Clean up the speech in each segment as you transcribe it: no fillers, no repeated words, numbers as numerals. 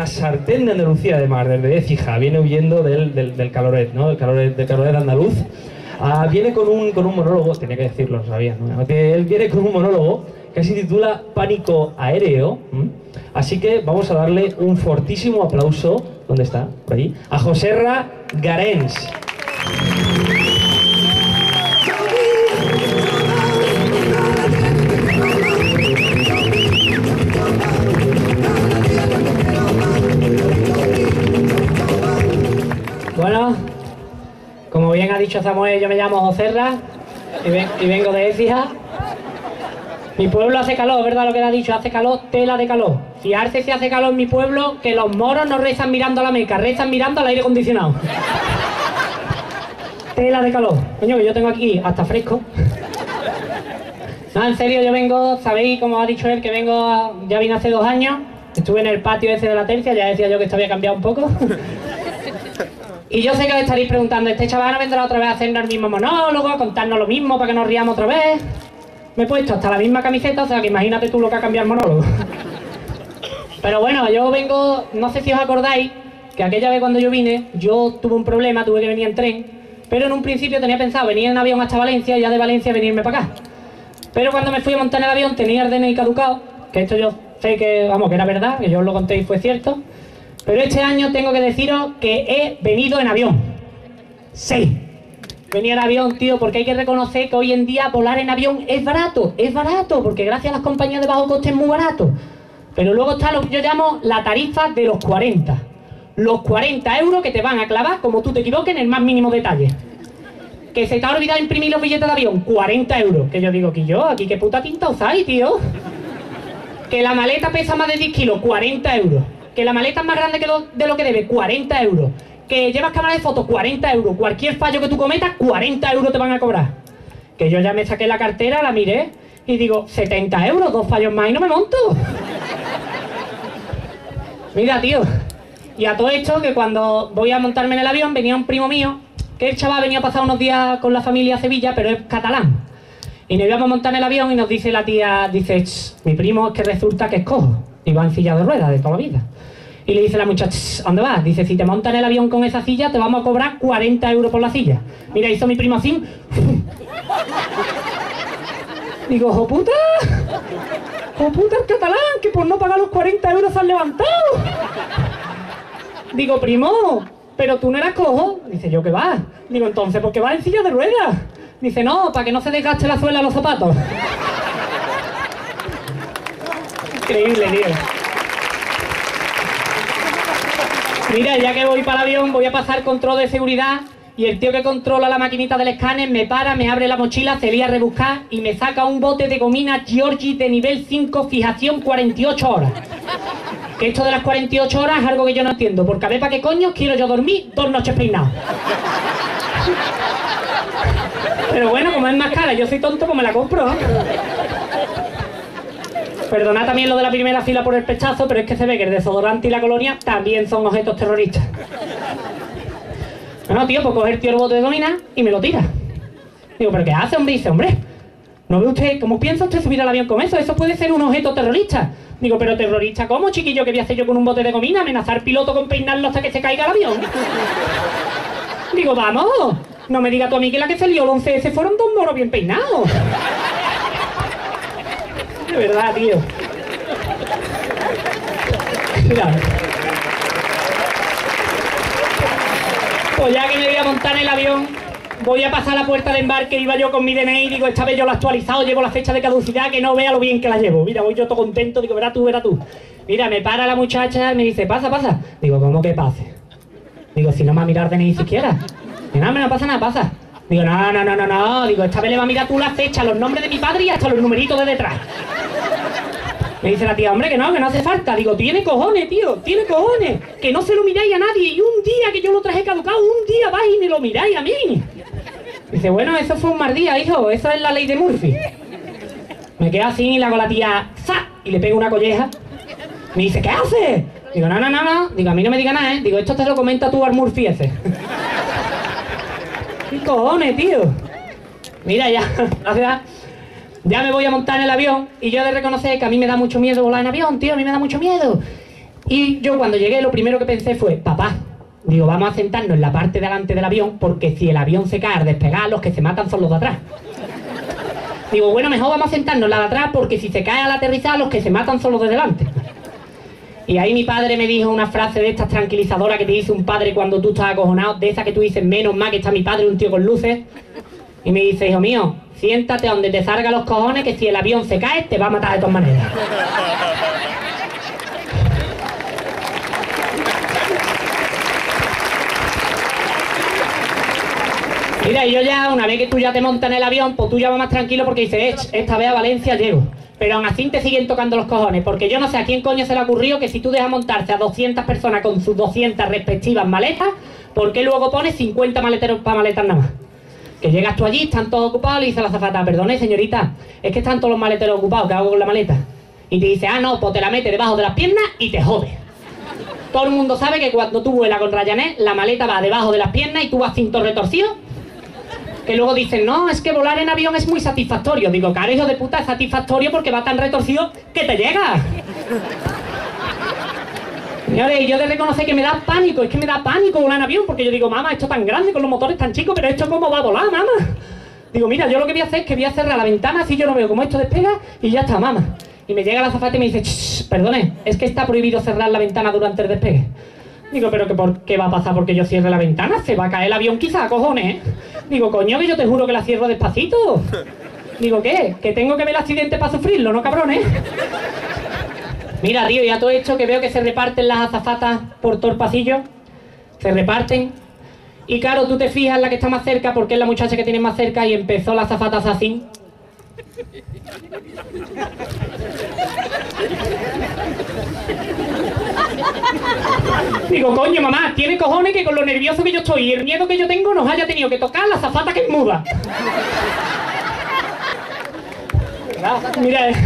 la sartén de Andalucía, además, desde Écija, viene huyendo del caloret, ¿no? Del caloret andaluz. Viene con un monólogo, tenía que decirlo, lo sabía, ¿no? Él viene con un monólogo que se titula Pánico Aéreo. Así que vamos a darle un fortísimo aplauso, ¿dónde está? Por allí, a Joserra Garens. Bueno, como bien ha dicho Samuel, yo me llamo Joserra y vengo de Écija. Mi pueblo hace calor, ¿verdad lo que le ha dicho? Hace calor, tela de calor. Fijarse si hace calor en mi pueblo, que los moros no rezan mirando a la Meca, rezan mirando al aire acondicionado. Tela de calor. Coño, que yo tengo aquí hasta fresco. No, en serio, yo vengo, sabéis, como ha dicho él, que ya vine hace 2 años. Estuve en el patio ese de la tercia, ya decía yo que esto había cambiado un poco. Y yo sé que os estaréis preguntando, ¿este chaval no vendrá otra vez a hacernos el mismo monólogo, a contarnos lo mismo para que nos riamos otra vez? Me he puesto hasta la misma camiseta, o sea que imagínate tú lo que ha cambiado el monólogo. Pero bueno, yo vengo, no sé si os acordáis, que aquella vez cuando yo vine, yo tuve un problema, tuve que venir en tren, pero en un principio tenía pensado venir en avión hasta Valencia y ya de Valencia venirme para acá. Pero cuando me fui a montar en el avión tenía el DNI caducado, que esto yo sé que, vamos, que era verdad, que yo os lo conté y fue cierto. Pero este año tengo que deciros que he venido en avión. Sí. Venía en avión, tío, porque hay que reconocer que hoy en día volar en avión es barato, porque gracias a las compañías de bajo coste es muy barato. Pero luego está lo que yo llamo la tarifa de los 40. Los 40 euros que te van a clavar, como tú te equivoques, en el más mínimo detalle. Que se te ha olvidado imprimir los billetes de avión, 40 euros. Que yo digo, que yo, aquí qué puta tinta usáis, tío. Que la maleta pesa más de 10 kilos, 40 euros. Que la maleta es más grande de lo que debe, 40 euros. Que llevas cámara de fotos, 40 euros. Cualquier fallo que tú cometas, 40 euros te van a cobrar. Que yo ya me saqué la cartera, la miré y digo, 70 euros, 2 fallos más y no me monto. Mira, tío. Y a todo esto, que cuando voy a montarme en el avión, venía un primo mío, que el chaval venía a pasar unos días con la familia a Sevilla, pero es catalán. Y nos íbamos a montar en el avión y nos dice la tía, dice, mi primo es que resulta que es cojo. Y va en silla de ruedas de toda la vida. Y le dice la muchacha, ¿a dónde vas? Dice, si te montas en el avión con esa silla, te vamos a cobrar 40 euros por la silla. Mira, hizo mi primo así. Digo, ¡jo puta! ¡Jo puta el catalán! Que por no pagar los 40 euros se han levantado. Digo, primo, pero tú no eras cojo. Dice, ¿yo qué vas? Digo, entonces, ¿por qué vas en silla de ruedas? Dice, no, para que no se desgaste la suela de los zapatos. Increíble, tío. Mira, ya que voy para el avión, voy a pasar control de seguridad y el tío que controla la maquinita del escáner me para, me abre la mochila, se lía a rebuscar y me saca un bote de gomina Giorgi de nivel 5, fijación 48 horas. Que esto de las 48 horas es algo que yo no entiendo, porque a ver para qué coño quiero yo dormir 2 noches peinado. Pero bueno, como es más cara, yo soy tonto, pues me la compro, ¿no? Perdonad también lo de la primera fila por el pechazo, pero es que se ve que el desodorante y la colonia también son objetos terroristas. Bueno, tío, pues coge el tío el bote de gomina y me lo tira. Digo, ¿pero qué hace, hombre? Dice, hombre, ¿no ve usted, cómo piensa usted subir al avión con eso? Eso puede ser un objeto terrorista. Digo, ¿pero terrorista cómo, chiquillo? ¿Qué voy a hacer yo con un bote de gomina? ¿Amenazar al piloto con peinarlo hasta que se caiga el avión? Digo, vamos, no me digas tú a mí que la que se lió el 11S fueron 2 moros bien peinados. De verdad, tío. Mira. Pues ya que me voy a montar en el avión, voy a pasar a la puerta de embarque, iba yo con mi DNI y digo, esta vez yo lo he actualizado, llevo la fecha de caducidad, que no vea lo bien que la llevo. Mira, voy yo todo contento, digo, verás tú, verás tú. Mira, me para la muchacha y me dice, pasa, pasa. Digo, ¿cómo que pase? Digo, si no me va a mirar DNI siquiera. Digo, no pasa nada, pasa. Digo, no. Digo, esta vez le va a mirar tú la fecha, los nombres de mi padre y hasta los numeritos de detrás. Me dice la tía, hombre, que no hace falta. Digo, tiene cojones, tío, tiene cojones. Que no se lo miráis a nadie. Y un día que yo lo traje caducado, un día vais y me lo miráis a mí. Dice, bueno, eso fue un mal día, hijo. Eso es la ley de Murphy. Me quedo así y le hago a la tía, ¡za! Y le pego una colleja. Me dice, ¿qué haces? Digo, no. Digo, a mí no me diga nada, ¿eh? Digo, esto te lo comenta tú al Murphy ese. ¿Qué cojones, tío? Mira, ya, gracias. Ya me voy a montar en el avión y yo he de reconocer que a mí me da mucho miedo volar en avión, tío, a mí me da mucho miedo. Y yo cuando llegué lo primero que pensé fue, papá, digo, vamos a sentarnos en la parte de delante del avión porque si el avión se cae al despegar, los que se matan son los de atrás. Digo, bueno, mejor vamos a sentarnos en la de atrás porque si se cae al aterrizar, los que se matan son los de delante. Y ahí mi padre me dijo una frase de estas tranquilizadoras que te dice un padre cuando tú estás acojonado, de esa que tú dices, menos mal que está mi padre, un tío con luces. Y me dice, hijo mío, siéntate donde te salga los cojones, que si el avión se cae, te va a matar de todas maneras. Mira, y yo ya, una vez que tú ya te montas en el avión, pues tú ya vas más tranquilo porque dices, esta vez a Valencia llego. Pero aún así te siguen tocando los cojones, porque yo no sé a quién coño se le ha ocurrido que si tú dejas montarse a 200 personas con sus 200 respectivas maletas, ¿por qué luego pones 50 maleteros para maletas nada más? Que llegas tú allí, están todos ocupados, le dice a la azafata, perdone señorita, es que están todos los maleteros ocupados, ¿qué hago con la maleta? Y te dice, ah no, pues te la metes debajo de las piernas y te jode. Todo el mundo sabe que cuando tú vuelas con Ryanair, la maleta va debajo de las piernas y tú vas cinto retorcido. Que luego dicen, no, es que volar en avión es muy satisfactorio. Digo, claro, hijo de puta, es satisfactorio porque va tan retorcido que te llega. Señores, yo de reconocer que me da pánico, es que me da pánico volar en avión, porque yo digo, mamá, esto tan grande, con los motores tan chicos, pero esto cómo va a volar, mamá. Digo, mira, yo lo que voy a hacer es que voy a cerrar la ventana, así yo no veo cómo esto despega, y ya está, mamá. Y me llega la azafata y me dice, perdone, es que está prohibido cerrar la ventana durante el despegue. Digo, pero ¿por qué va a pasar porque yo cierre la ventana? Se va a caer el avión quizá, cojones. Digo, coño, que yo te juro que la cierro despacito. Digo, ¿qué? Que tengo que ver el accidente para sufrirlo, ¿no, cabrones? Mira, tío, ya todo esto que veo que se reparten las azafatas por todo el pasillo. Se reparten. Y claro, tú te fijas en la que está más cerca porque es la muchacha que tienes más cerca y empezó la azafata así. Digo, coño, mamá, tiene cojones que con lo nervioso que yo estoy y el miedo que yo tengo nos haya tenido que tocar la azafata que es muda. Mira,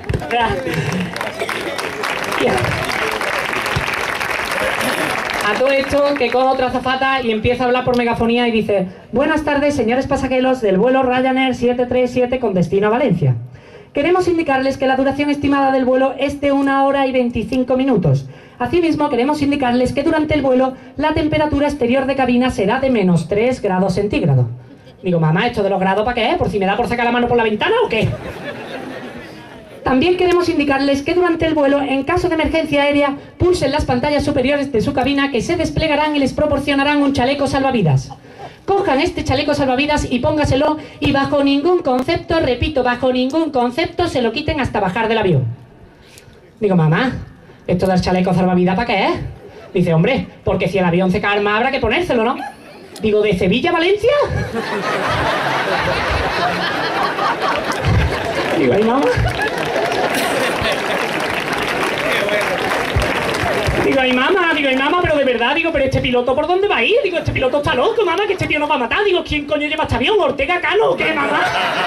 a todo esto que coge otra azafata y empieza a hablar por megafonía y dice: buenas tardes, señores pasajeros del vuelo Ryanair 737 con destino a Valencia. Queremos indicarles que la duración estimada del vuelo es de 1 hora y 25 minutos. Asimismo, queremos indicarles que durante el vuelo la temperatura exterior de cabina será de -3 grados centígrados. Digo, mamá, ¿esto de los grados para qué? ¿Por si me da por sacar la mano por la ventana o qué? También queremos indicarles que durante el vuelo, en caso de emergencia aérea, pulsen las pantallas superiores de su cabina que se desplegarán y les proporcionarán un chaleco salvavidas. Cojan este chaleco salvavidas y póngaselo y bajo ningún concepto, repito, bajo ningún concepto se lo quiten hasta bajar del avión. Digo, mamá, ¿esto del chaleco salvavidas para qué es? Dice, hombre, porque si el avión se calma habrá que ponérselo, ¿no? Digo, ¿de Sevilla a Valencia? Digo, ay, mamá. Digo, ay mamá, pero de verdad, digo, pero este piloto ¿por dónde va a ir? Digo, este piloto está loco, mamá, que este tío nos va a matar. Digo, ¿quién coño lleva este avión? ¿Ortega Cano o qué, mamá?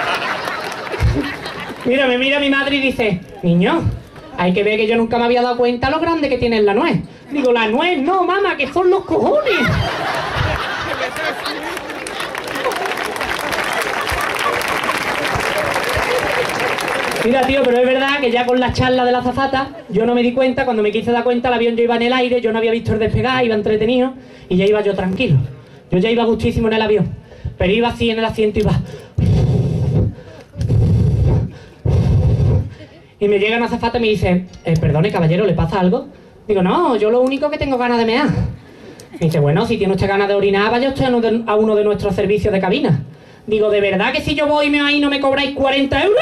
Mira, me mira mi madre y dice, niño, hay que ver que yo nunca me había dado cuenta lo grande que tiene la nuez. Digo, la nuez no, mamá, que son los cojones. Mira, tío, pero es verdad que ya con la charla de la azafata, yo no me di cuenta, cuando me quise dar cuenta, el avión ya iba en el aire, yo no había visto el despegar, iba entretenido, y ya iba yo tranquilo. Yo ya iba gustísimo en el avión, pero iba así en el asiento, iba... Y me llega una azafata y me dice, perdone, caballero, ¿le pasa algo? Digo, no, yo lo único que tengo ganas de mear. Me dice, bueno, si tiene usted ganas de orinar, vaya usted a uno de nuestros servicios de cabina. Digo, ¿de verdad que si yo voy y me ahí no me cobráis 40 euros?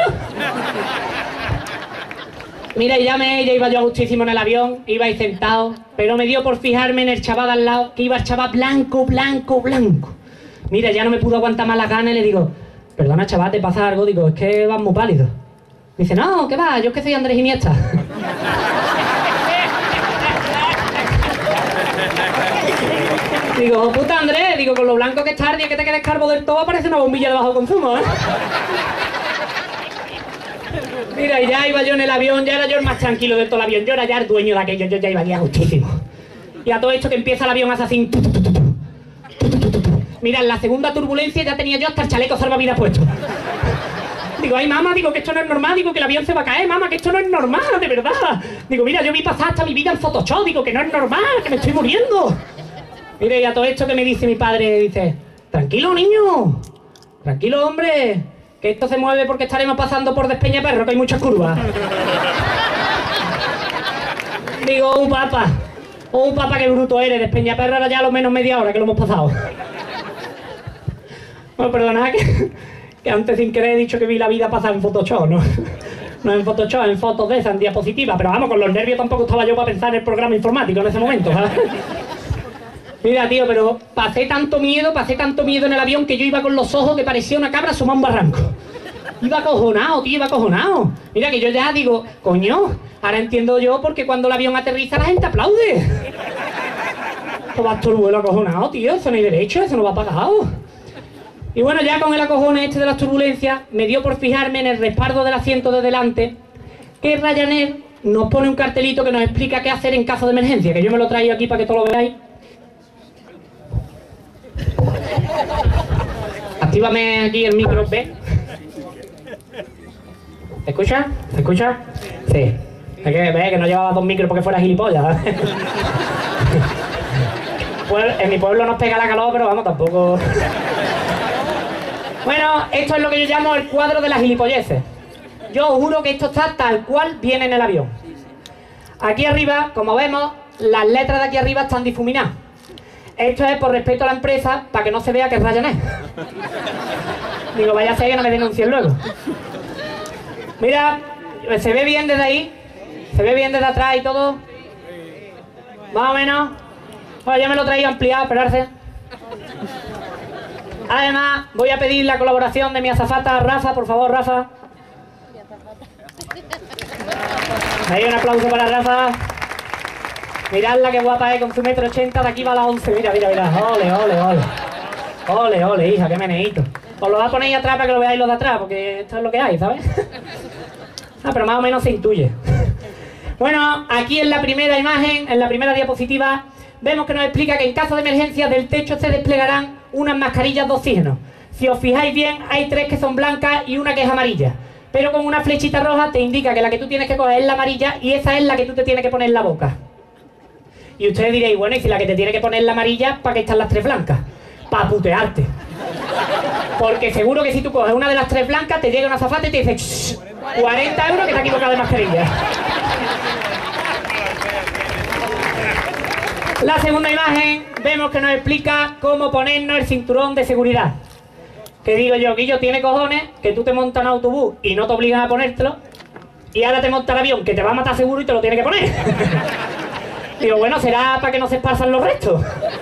Mira, y ya iba yo a gustísimo en el avión, iba ahí sentado, pero me dio por fijarme en el chaval de al lado, que iba el chaval blanco. Mira, ya no me pudo aguantar más las ganas y le digo, perdona, chaval, ¿te pasa algo? Digo, es que vas muy pálido. Me dice, no, ¿qué va? Yo es que soy Andrés Iniesta. Digo, puta Andrés, digo, con lo blanco que está el día que te quedes calvo del todo parece una bombilla de bajo consumo, ¿eh? Mira, y ya iba yo en el avión, ya era yo el más tranquilo de todo el avión, yo era ya el dueño de aquello, yo ya iba ya gustísimo. Y a todo esto que empieza el avión hace así... Mira, en la segunda turbulencia ya tenía yo hasta el chaleco salvavidas puesto. Digo, ay, mamá, digo que esto no es normal, digo que el avión se va a caer, mamá, que esto no es normal, de verdad. Digo, mira, yo vi pasar hasta mi vida en Photoshop, digo que no es normal, que me estoy muriendo. Mire, y a todo esto que me dice mi padre, dice, tranquilo, niño, tranquilo, hombre, que esto se mueve porque estaremos pasando por Despeñaperro, que hay muchas curvas. Digo, oh, papá, qué bruto eres, Despeñaperro era ya a lo menos media hora que lo hemos pasado. Bueno, perdonad que antes sin querer he dicho que vi la vida pasar en Photoshop, ¿no? No en Photoshop, en fotos de esas, en diapositivas, pero vamos, con los nervios tampoco estaba yo para pensar en el programa informático en ese momento, ¿sabes? Mira, tío, pero pasé tanto miedo en el avión que yo iba con los ojos que parecía una cabra asomada a un barranco. Iba acojonado, tío, iba acojonado. Mira que yo ya digo, coño, ahora entiendo yo porque cuando el avión aterriza la gente aplaude. Pues vas todo el vuelo acojonado, tío, eso no hay derecho, eso no va pagado. Y bueno, ya con el acojone este de las turbulencias, me dio por fijarme en el respaldo del asiento de delante que Ryanair nos pone un cartelito que nos explica qué hacer en caso de emergencia, que yo me lo traigo aquí para que todos lo veáis. Actívame aquí el micro, ¿ves? ¿Se escucha? ¿Se escucha? Sí. Hay que ver que no llevaba 2 micros porque fuera gilipollas. Pues en mi pueblo nos pega la calor, pero vamos, tampoco... Bueno, esto es lo que yo llamo el cuadro de las gilipolleces. Yo os juro que esto está tal cual viene en el avión. Aquí arriba, como vemos, las letras de aquí arriba están difuminadas. Esto es por respeto a la empresa, para que no se vea que es Ryanair. Digo, vaya a ser que no me denuncien luego. Mira, ¿se ve bien desde ahí? ¿Se ve bien desde atrás y todo? Más o menos. Bueno, ya me lo traía ampliado, esperarse. Además, voy a pedir la colaboración de mi azafata, Rafa, por favor, Rafa. Ahí un aplauso para Rafa. Miradla qué guapa es con su 1,80 m, de aquí va a la 11. Mira, mira, mira. Ole, ole, ole. Ole, ole, hija, qué meneíto. Os lo voy a poner ahí atrás para que lo veáis los de atrás, porque esto es lo que hay, ¿sabes? Pero más o menos se intuye. Bueno, aquí en la primera imagen, en la primera diapositiva, vemos que nos explica que en caso de emergencia del techo se desplegarán unas mascarillas de oxígeno. Si os fijáis bien, hay 3 que son blancas y una que es amarilla. Pero con una flechita roja te indica que la que tú tienes que coger es la amarilla y esa es la que tú te tienes que poner en la boca. Y ustedes diréis, bueno, y si la que te tiene que poner la amarilla, ¿para qué están las 3 blancas? Para putearte. Porque seguro que si tú coges una de las 3 blancas, te llega una azafata y te dice, 40 € que te has equivocado de mascarilla. La segunda imagen, vemos que nos explica cómo ponernos el cinturón de seguridad. Que digo yo, Guillo, tiene cojones que tú te montas en autobús y no te obligan a ponértelo, y ahora te montas el avión que te va a matar seguro y te lo tienes que poner. Digo, bueno, será para que no se esparzan los restos.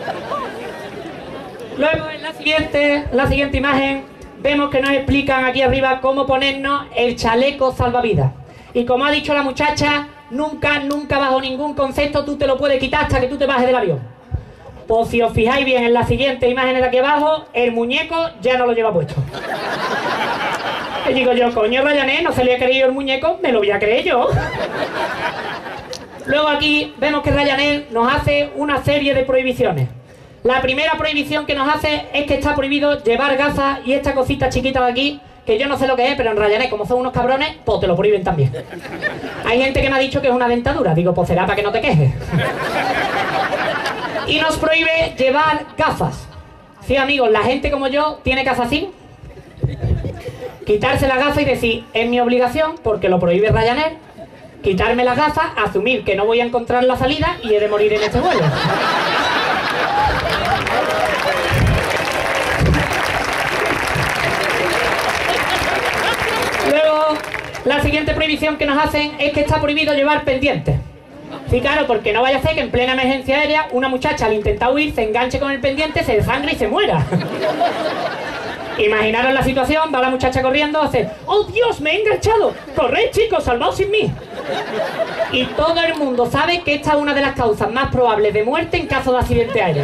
Luego, en la siguiente imagen, vemos que nos explican aquí arriba cómo ponernos el chaleco salvavidas. Y como ha dicho la muchacha, nunca bajo ningún concepto tú te lo puedes quitar hasta que tú te bajes del avión. Pues si os fijáis bien en las siguientes imágenes de aquí abajo, el muñeco ya no lo lleva puesto. Y digo yo, coño, Ryanair, no se le ha creído el muñeco, me lo voy a creer yo. Luego aquí vemos que Ryanair nos hace una serie de prohibiciones. La primera prohibición que nos hace es que está prohibido llevar gafas y esta cosita chiquita de aquí, que yo no sé lo que es, pero en Ryanair, como son unos cabrones, pues te lo prohíben también. Hay gente que me ha dicho que es una dentadura. Digo, pues será para que no te quejes. Y nos prohíbe llevar gafas. Sí, amigos, la gente como yo tiene que hacer así. Quitarse las gafas y decir, es mi obligación, porque lo prohíbe Ryanair. Quitarme las gafas, asumir que no voy a encontrar la salida y he de morir en este vuelo. Luego, la siguiente prohibición que nos hacen es que está prohibido llevar pendientes. Sí, claro, porque no vaya a ser que en plena emergencia aérea una muchacha al intentar huir se enganche con el pendiente, se desangre y se muera. Imaginaros la situación, va la muchacha corriendo, hace ¡oh Dios, me he enganchado! ¡Corred, chicos, salvaos sin mí! Y todo el mundo sabe que esta es una de las causas más probables de muerte en caso de accidente aéreo.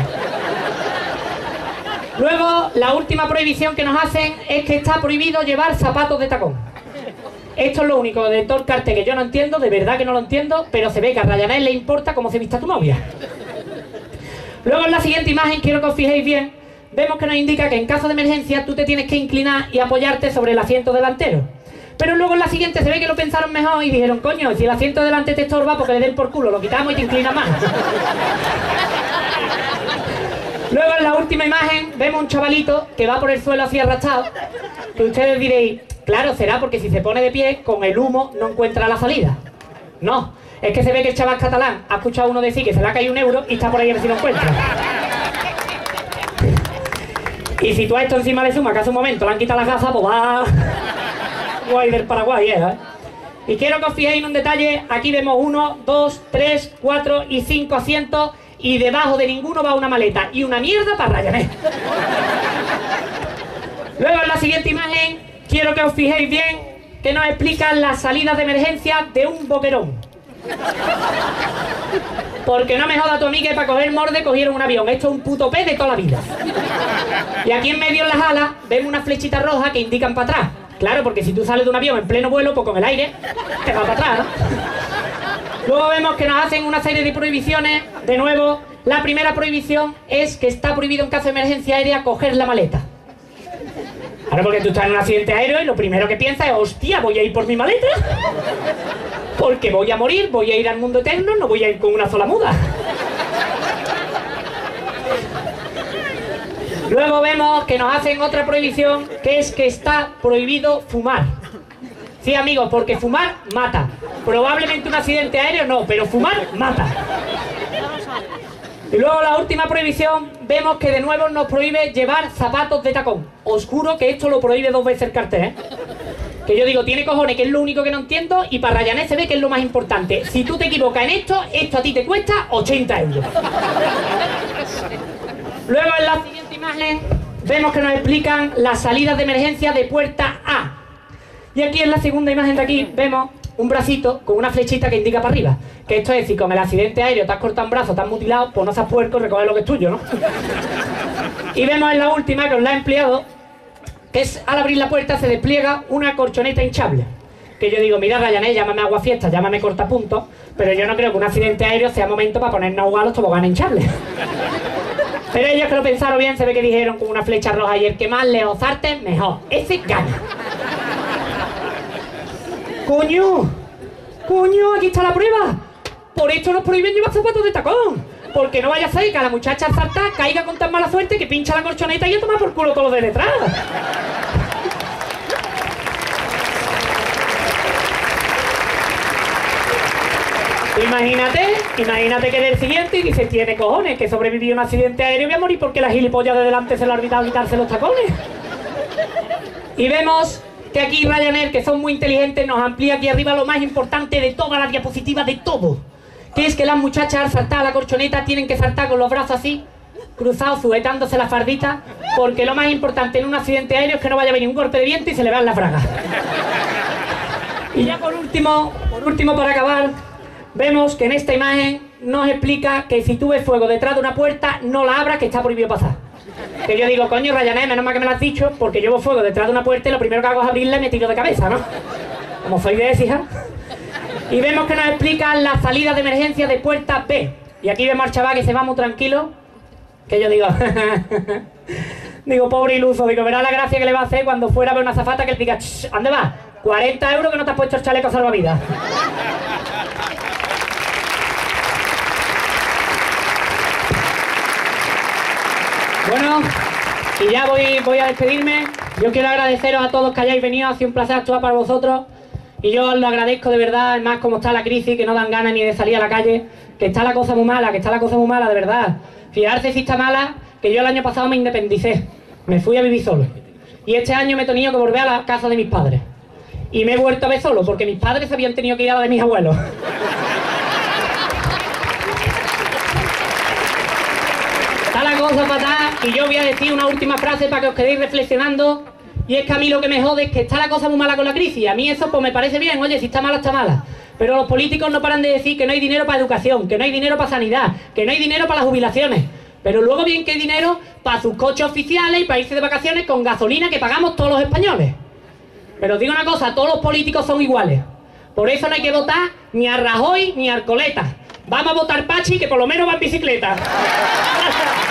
Luego, la última prohibición que nos hacen es que está prohibido llevar zapatos de tacón. Esto es lo único de todo el cartel que yo no entiendo, de verdad que no lo entiendo, pero se ve que a Ryanair le importa cómo se vista tu novia. Luego en la siguiente imagen, quiero que os fijéis bien, vemos que nos indica que en caso de emergencia tú te tienes que inclinar y apoyarte sobre el asiento delantero. Pero luego en la siguiente se ve que lo pensaron mejor y dijeron, coño, si el asiento de delante te estorba, porque le den por culo, lo quitamos y te inclinas más. Luego en la última imagen vemos un chavalito que va por el suelo así arrastrado, que ustedes diréis, claro, será porque si se pone de pie, con el humo no encuentra la salida. No, es que se ve que el chaval catalán ha escuchado a uno decir que se le ha caído 1 euro y está por ahí a ver si lo encuentra. Y si tú a esto encima le sumas que hace un momento le han quitado las gafas, pues va... Guay del Paraguay, ¿eh? Y quiero que os fijéis en un detalle. Aquí vemos 1, 2, 3, 4 y 5 asientos y debajo de ninguno va una maleta y una mierda para Ryanair. Luego en la siguiente imagen quiero que os fijéis bien que nos explican las salidas de emergencia de un boquerón. Porque no me joda tu amiga que para coger morde cogieron un avión. Esto es un puto pez de toda la vida. Y aquí en medio en las alas vemos unas flechitas rojas que indican para atrás. Claro, porque si tú sales de un avión en pleno vuelo, pues con el aire te va para atrás, ¿no? Luego vemos que nos hacen una serie de prohibiciones. De nuevo, la primera prohibición es que está prohibido en caso de emergencia aérea coger la maleta. Ahora, porque tú estás en un accidente aéreo y lo primero que piensas es, hostia, voy a ir por mi maleta, porque voy a morir, voy a ir al mundo eterno, no voy a ir con una sola muda. Luego vemos que nos hacen otra prohibición, que es que está prohibido fumar. Sí, amigos, porque fumar mata. Probablemente un accidente aéreo no, pero fumar mata. Y luego la última prohibición, vemos que de nuevo nos prohíbe llevar zapatos de tacón. Os juro que esto lo prohíbe 2 veces el cartel, ¿eh? Que yo digo, tiene cojones, que es lo único que no entiendo, y para Ryanair se ve que es lo más importante. Si tú te equivocas en esto, esto a ti te cuesta 80 euros. Luego en la siguiente imagen vemos que nos explican las salidas de emergencia de puerta A. Y aquí en la segunda imagen de aquí vemos un bracito con una flechita que indica para arriba. Que esto es, si con el accidente aéreo te has cortado un brazo, te has mutilado, pues no seas puerco, recoger lo que es tuyo, ¿no? Y vemos en la última que os la he empleado, que es al abrir la puerta se despliega una colchoneta hinchable. Que yo digo, mira Ryanair, llámame aguafiestas, llámame cortapuntos, pero yo no creo que un accidente aéreo sea momento para ponernos a jugar a los toboganes hinchables. Pero ellos que lo pensaron bien, se ve que dijeron con una flecha roja, y el que más lejos zarte, mejor. Ese gana. ¡Coño! ¡Coño! Aquí está la prueba. Por esto nos prohíben llevar zapatos de tacón. Porque no vaya a ser que a la muchacha al saltar caiga con tan mala suerte que pincha la colchoneta y yo toma por culo todo lo de detrás. Imagínate que del siguiente y dice, tiene cojones, que sobreviví a un accidente aéreo y voy a morir porque la gilipollas de delante se le ha olvidado quitarse los tacones. Y vemos que aquí Ryanair, que son muy inteligentes, nos amplía aquí arriba lo más importante de todas las diapositivas de todo. Que es que las muchachas al saltar a la colchoneta tienen que saltar con los brazos así, cruzados, sujetándose la fardita, porque lo más importante en un accidente aéreo es que no vaya a venir un golpe de viento y se le vean las bragas. Y ya por último para acabar, vemos que en esta imagen nos explica que si tú ves fuego detrás de una puerta, no la abras, que está prohibido pasar. Que yo digo, coño, Ryanair, menos mal que me lo has dicho, porque llevo fuego detrás de una puerta y lo primero que hago es abrirla y me tiro de cabeza, ¿no? Como soy de Écija. Y vemos que nos explican las salidas de emergencia de puerta B. Y aquí vemos al chaval que se va muy tranquilo, que yo digo, digo, pobre iluso, digo, verá la gracia que le va a hacer cuando fuera a ver una azafata que le diga, ¿dónde vas? 40 euros que no te has puesto el chaleco salvavidas. Bueno, y ya voy a despedirme. Yo quiero agradeceros a todos que hayáis venido, ha sido un placer actuar para vosotros. Y yo os lo agradezco de verdad, además como está la crisis, que no dan ganas ni de salir a la calle, que está la cosa muy mala, de verdad. Fijarse si está mala, que yo el año pasado me independicé, me fui a vivir solo. Y este año me he tenido que volver a la casa de mis padres. Y me he vuelto a ver solo, porque mis padres habían tenido que ir a la de mis abuelos. Está la cosa fatal, y yo voy a decir una última frase para que os quedéis reflexionando. Y es que a mí lo que me jode es que está la cosa muy mala con la crisis. A mí eso pues me parece bien, oye, si está mala, está mala. Pero los políticos no paran de decir que no hay dinero para educación, que no hay dinero para sanidad, que no hay dinero para las jubilaciones. Pero luego bien que hay dinero para sus coches oficiales y para irse de vacaciones con gasolina que pagamos todos los españoles. Pero os digo una cosa, todos los políticos son iguales. Por eso no hay que votar ni a Rajoy ni a Arcoleta. Vamos a votar Pachi, que por lo menos va en bicicleta.